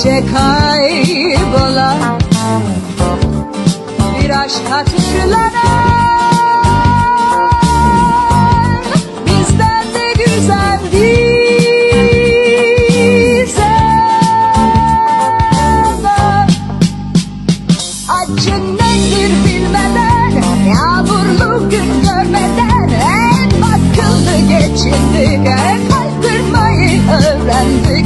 gece kaybolan bir aşk hatırlanan bizden de güzel bize. Acı nedir bilmeden, yağmurlu gün görmeden hep akıllı geçindik, kalp kırmayı öğrendik.